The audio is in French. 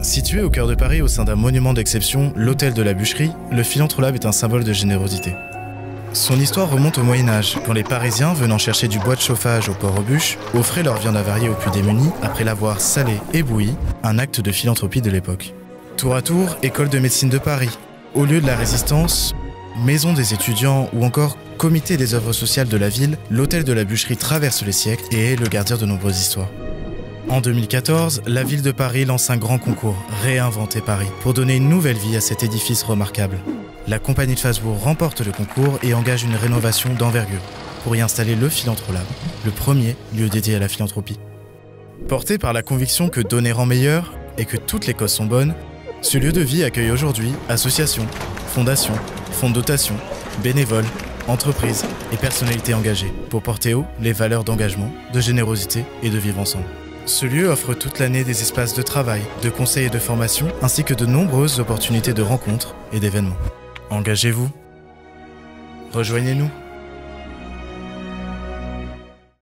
Situé au cœur de Paris au sein d'un monument d'exception, l'hôtel de la Bûcherie, le Philanthrolab est un symbole de générosité. Son histoire remonte au Moyen-Âge, quand les Parisiens, venant chercher du bois de chauffage au port aux bûches, offraient leur viande avariée aux plus démunis après l'avoir salée et bouillie, un acte de philanthropie de l'époque. Tour à tour, école de médecine de Paris, au lieu de la Résistance, maison des étudiants ou encore comité des œuvres sociales de la ville, l'hôtel de la Bûcherie traverse les siècles et est le gardien de nombreuses histoires. En 2014, la ville de Paris lance un grand concours, Réinventer Paris, pour donner une nouvelle vie à cet édifice remarquable. La compagnie de Fasbourg remporte le concours et engage une rénovation d'envergure pour y installer le Philanthrolab, le premier lieu dédié à la philanthropie. Porté par la conviction que donner rend meilleur et que toutes les causes sont bonnes, ce lieu de vie accueille aujourd'hui associations, fondations, fonds de dotation, bénévoles, entreprises et personnalités engagées pour porter haut les valeurs d'engagement, de générosité et de vivre ensemble. Ce lieu offre toute l'année des espaces de travail, de conseils et de formation, ainsi que de nombreuses opportunités de rencontres et d'événements. Engagez-vous. Rejoignez-nous.